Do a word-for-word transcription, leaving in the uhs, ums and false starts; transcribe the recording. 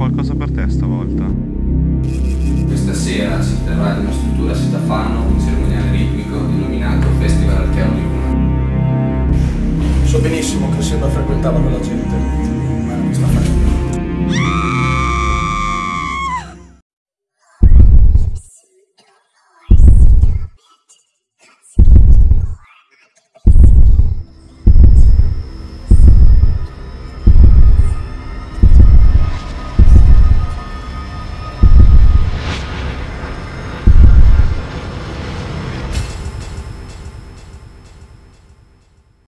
qualcosa per te stavolta? Questa sera si terrà in una struttura a Sitafano un cerimoniale ritmico denominato Festival Archeo di Luna. So benissimo che Senda frequentava quella gente.